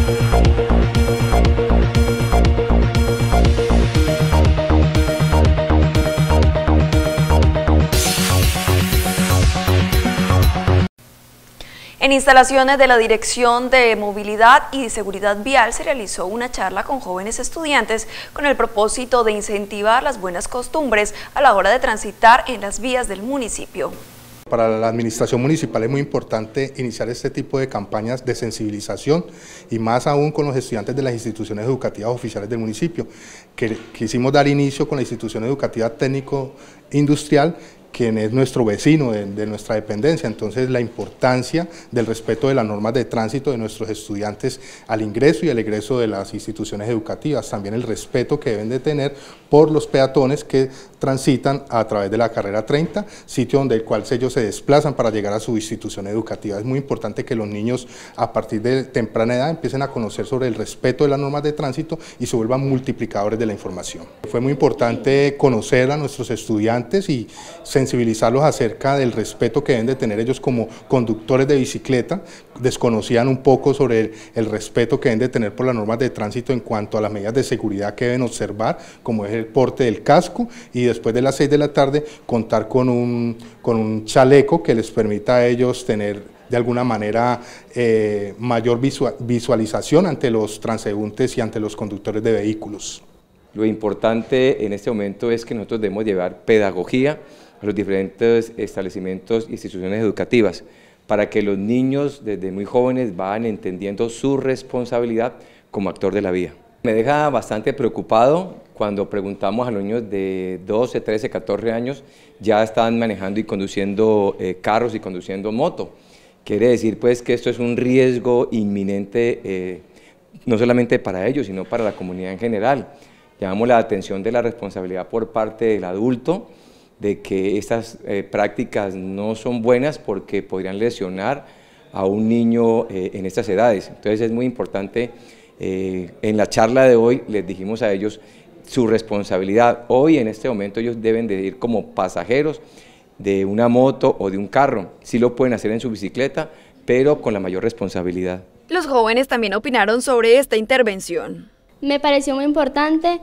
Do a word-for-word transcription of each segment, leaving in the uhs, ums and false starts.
En instalaciones de la Dirección de Movilidad y Seguridad Vial se realizó una charla con jóvenes estudiantes con el propósito de incentivar las buenas costumbres a la hora de transitar en las vías del municipio. Para la administración municipal es muy importante iniciar este tipo de campañas de sensibilización y más aún con los estudiantes de las instituciones educativas oficiales del municipio. Que quisimos dar inicio con la institución educativa técnico-industrial, quien es nuestro vecino de, de nuestra dependencia. Entonces la importancia del respeto de las normas de tránsito de nuestros estudiantes al ingreso y al egreso de las instituciones educativas, también el respeto que deben de tener por los peatones que transitan a través de la carrera treinta, sitio donde el cual ellos se desplazan para llegar a su institución educativa. Es muy importante que los niños a partir de temprana edad empiecen a conocer sobre el respeto de las normas de tránsito y se vuelvan multiplicadores de la información. Fue muy importante conocer a nuestros estudiantes y sensibilizarlos acerca del respeto que deben de tener ellos como conductores de bicicleta. Desconocían un poco sobre el, el respeto que deben de tener por las normas de tránsito en cuanto a las medidas de seguridad que deben observar, como es el porte del casco, y después de las seis de la tarde contar con un, con un chaleco que les permita a ellos tener de alguna manera eh, mayor visual, visualización ante los transeúntes y ante los conductores de vehículos. Lo importante en este momento es que nosotros debemos llevar pedagogía a los diferentes establecimientos e instituciones educativas para que los niños desde muy jóvenes vayan entendiendo su responsabilidad como actor de la vía. Me deja bastante preocupado cuando preguntamos a los niños de doce, trece, catorce años, ya están manejando y conduciendo eh, carros y conduciendo moto. Quiere decir pues que esto es un riesgo inminente, eh, no solamente para ellos, sino para la comunidad en general. Llamamos la atención de la responsabilidad por parte del adulto, de que estas eh, prácticas no son buenas porque podrían lesionar a un niño eh, en estas edades. Entonces es muy importante, eh, en la charla de hoy les dijimos a ellos su responsabilidad. Hoy en este momento ellos deben de ir como pasajeros de una moto o de un carro. Sí lo pueden hacer en su bicicleta, pero con la mayor responsabilidad. Los jóvenes también opinaron sobre esta intervención. Me pareció muy importante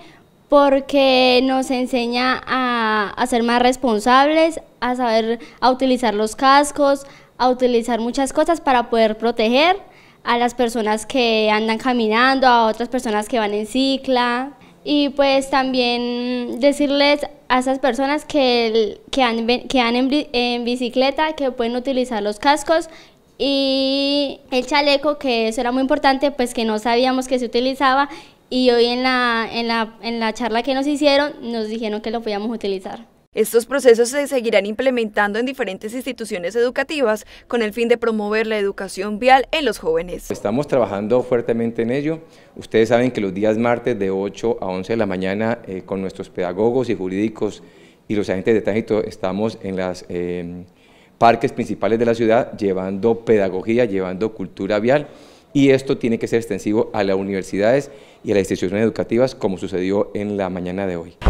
porque nos enseña a, a ser más responsables, a saber a utilizar los cascos, a utilizar muchas cosas para poder proteger a las personas que andan caminando, a otras personas que van en cicla, y pues también decirles a esas personas que, que andan que en, en bicicleta que pueden utilizar los cascos y el chaleco, que eso era muy importante, pues que no sabíamos que se utilizaba. Y hoy en la, en, la, en la charla que nos hicieron, nos dijeron que lo podíamos utilizar. Estos procesos se seguirán implementando en diferentes instituciones educativas con el fin de promover la educación vial en los jóvenes. Estamos trabajando fuertemente en ello. Ustedes saben que los días martes de ocho a once de la mañana eh, con nuestros pedagogos y jurídicos y los agentes de tránsito estamos en los eh, parques principales de la ciudad llevando pedagogía, llevando cultura vial. Y esto tiene que ser extensivo a las universidades y a las instituciones educativas, como sucedió en la mañana de hoy.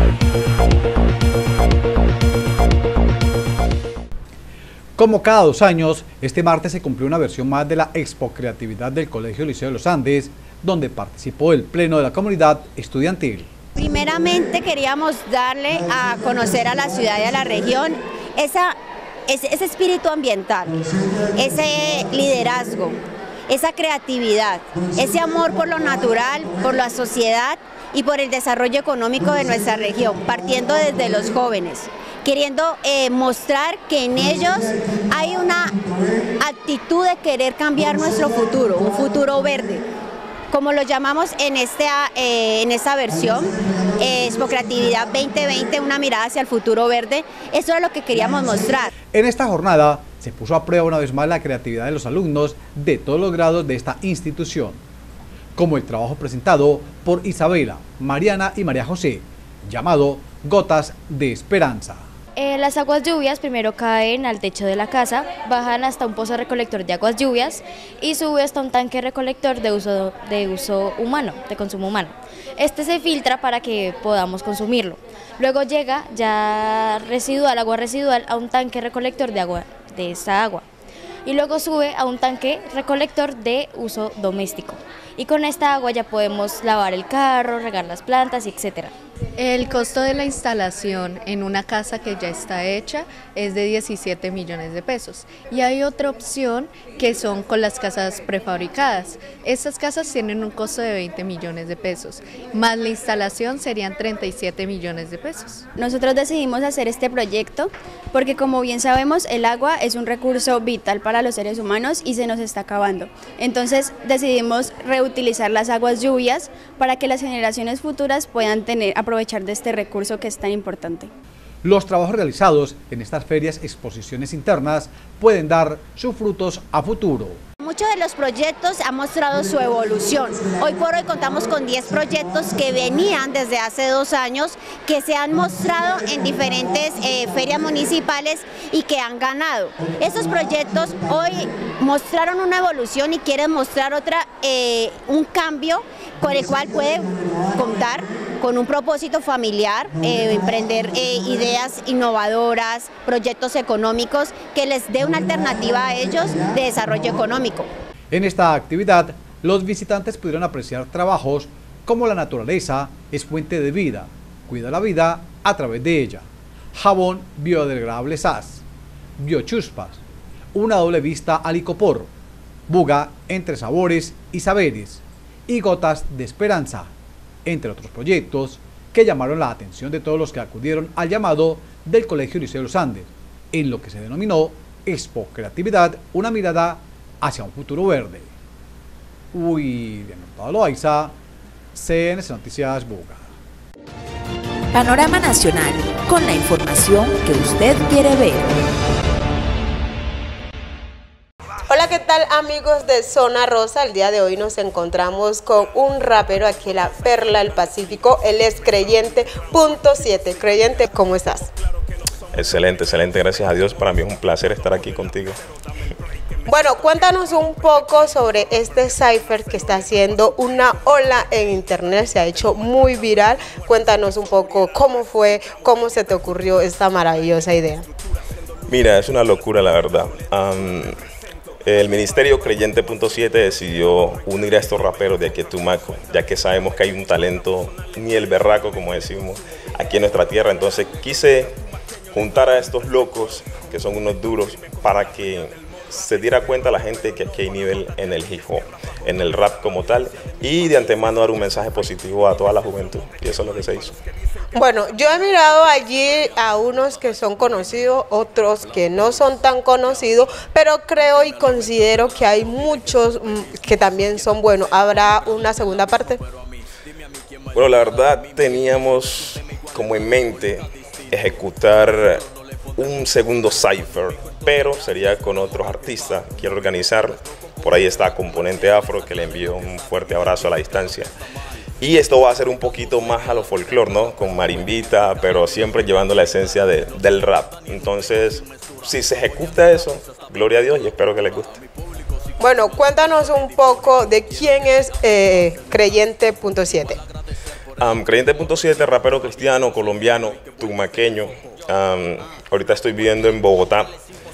Como cada dos años, este martes se cumplió una versión más de la Expo Creatividad del Colegio Liceo de los Andes, donde participó el Pleno de la Comunidad Estudiantil. Primeramente queríamos darle a conocer a la ciudad y a la región esa, ese, ese espíritu ambiental, ese liderazgo, esa creatividad, ese amor por lo natural, por la sociedad y por el desarrollo económico de nuestra región, partiendo desde los jóvenes, queriendo eh, mostrar que en ellos hay una actitud de querer cambiar nuestro futuro, un futuro verde, como lo llamamos en esta, eh, en esta versión, eh, Expo Creatividad veinte veinte, una mirada hacia el futuro verde. Eso es lo que queríamos mostrar. En esta jornada se puso a prueba una vez más la creatividad de los alumnos de todos los grados de esta institución, como el trabajo presentado por Isabela, Mariana y María José, llamado Gotas de Esperanza. Eh, las aguas lluvias primero caen al techo de la casa, bajan hasta un pozo recolector de aguas lluvias y sube hasta un tanque recolector de uso, de uso humano, de consumo humano. Este se filtra para que podamos consumirlo. Luego llega ya residual, agua residual, a un tanque recolector de agua, de esa agua. y luego sube a un tanque recolector de uso doméstico. Y con esta agua ya podemos lavar el carro, regar las plantas, etcétera. El costo de la instalación en una casa que ya está hecha es de diecisiete millones de pesos y hay otra opción que son con las casas prefabricadas. Estas casas tienen un costo de veinte millones de pesos, más la instalación serían treinta y siete millones de pesos. Nosotros decidimos hacer este proyecto porque, como bien sabemos, el agua es un recurso vital para los seres humanos y se nos está acabando. Entonces decidimos reutilizar las aguas lluvias para que las generaciones futuras puedan tener, aprovechar de este recurso que es tan importante. Los trabajos realizados en estas ferias exposiciones internas pueden dar sus frutos a futuro. Muchos de los proyectos han mostrado su evolución. Hoy por hoy contamos con diez proyectos que venían desde hace dos años, que se han mostrado en diferentes eh, ferias municipales y que han ganado. Estos proyectos hoy mostraron una evolución y quieren mostrar otra, eh, un cambio con el cual puede contar con un propósito familiar, eh, emprender eh, ideas innovadoras, proyectos económicos que les dé una alternativa a ellos de desarrollo económico. En esta actividad, los visitantes pudieron apreciar trabajos como la naturaleza es fuente de vida, cuida la vida a través de ella, jabón biodegradable S A S, biochuspas, una doble vista al icopor, buga entre sabores y saberes y gotas de esperanza, entre otros proyectos que llamaron la atención de todos los que acudieron al llamado del Colegio Liceo de los Andes, en lo que se denominó Expo Creatividad, una mirada hacia un futuro verde. William Hurtado Loaiza, C N C Noticias Buga. Panorama Nacional, con la información que usted quiere ver. Hola, ¿qué tal amigos de Zona Rosa? El día de hoy nos encontramos con un rapero aquí en la Perla del Pacífico. Él es Creyente punto siete. Creyente, ¿cómo estás? Excelente, excelente, gracias a Dios. Para mí es un placer estar aquí contigo. Bueno, cuéntanos un poco sobre este cipher que está haciendo una ola en internet, se ha hecho muy viral. Cuéntanos un poco cómo fue, cómo se te ocurrió esta maravillosa idea. Mira, es una locura la verdad. Um, el Ministerio Creyente punto siete decidió unir a estos raperos de aquí a Tumaco, ya que sabemos que hay un talento ni el berraco, como decimos, aquí en nuestra tierra. Entonces quise juntar a estos locos, que son unos duros, para que se diera cuenta la gente que aquí hay nivel en el hip hop, en el rap como tal, y de antemano dar un mensaje positivo a toda la juventud, y eso es lo que se hizo. Bueno, yo he mirado allí a unos que son conocidos, otros que no son tan conocidos, pero creo y considero que hay muchos que también son buenos. ¿Habrá una segunda parte? Bueno, la verdad teníamos como en mente ejecutar un segundo cipher, pero sería con otros artistas. Quiero organizarlo. Por ahí está Componente Afro, que le envío un fuerte abrazo a la distancia. Y esto va a ser un poquito más a lo folclore, ¿no? Con marimbita, pero siempre llevando la esencia de, del rap. Entonces, si se ejecuta eso, gloria a Dios y espero que les guste. Bueno, cuéntanos un poco de quién es eh, Creyente punto siete. Um, Creyente punto siete, rapero cristiano, colombiano, tumaqueño. Um, ahorita estoy viviendo en Bogotá.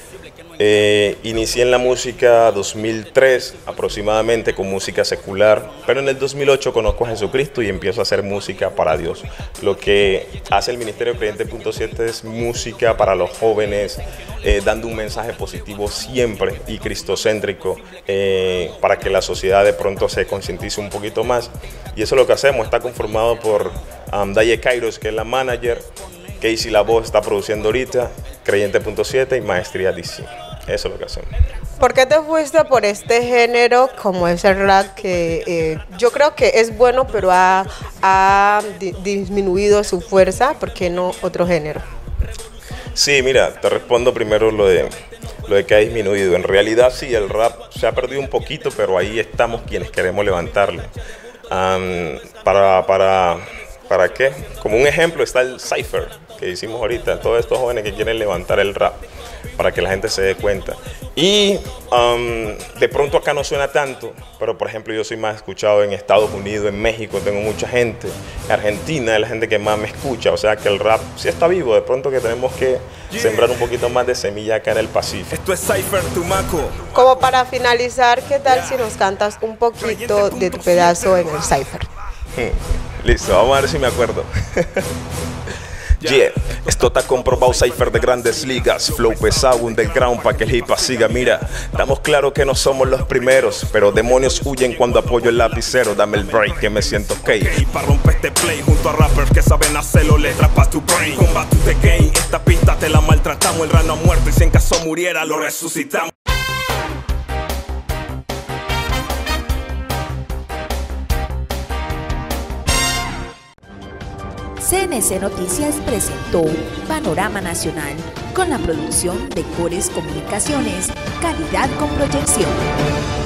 Eh, inicié en la música dos mil tres aproximadamente con música secular, pero en el dos mil ocho conozco a Jesucristo y empiezo a hacer música para Dios. Lo que hace el Ministerio Creyente punto siete es música para los jóvenes, eh, dando un mensaje positivo siempre y cristocéntrico, eh, para que la sociedad de pronto se concientice un poquito más. Y eso es lo que hacemos. Está conformado por um, Daye Kairos, que es la manager, Casey La Voz está produciendo ahorita, Creyente punto siete y Maestría D C. Eso es lo que hacemos. ¿Por qué te fuiste por este género como es el rap, que eh, yo creo que es bueno, pero ha, ha di disminuido su fuerza? ¿Por qué no otro género? Sí, mira, te respondo primero lo de, lo de que ha disminuido. En realidad sí, el rap se ha perdido un poquito, pero ahí estamos quienes queremos levantarlo. Um, para, para, ¿Para qué? Como un ejemplo está el cipher que hicimos ahorita, todos estos jóvenes que quieren levantar el rap. para que la gente se dé cuenta. Y um, de pronto acá no suena tanto, pero por ejemplo yo soy más escuchado en Estados Unidos, en México, tengo mucha gente, en Argentina es la gente que más me escucha, o sea que el rap sí está vivo, de pronto que tenemos que sembrar un poquito más de semilla acá en el Pacífico. Esto es Cypher Tumaco. Como para finalizar, ¿qué tal si nos cantas un poquito de tu pedazo en el Cypher? Hmm, listo, vamos a ver si me acuerdo. Yeah, esto está comprobado, Cypher de grandes ligas, flow pesado, underground pa' que el hip hop siga. Mira, estamos claros que no somos los primeros, pero demonios huyen cuando apoyo el lapicero. Dame el break que me siento ok. Y para romper este play junto a rappers que saben hacerlo, letras pa' tu brain. Combat to the game, esta pista te la maltratamos, el rano ha muerto y si en caso muriera lo resucitamos. C N C Noticias presentó Panorama Nacional con la producción de Cores Comunicaciones, calidad con proyección.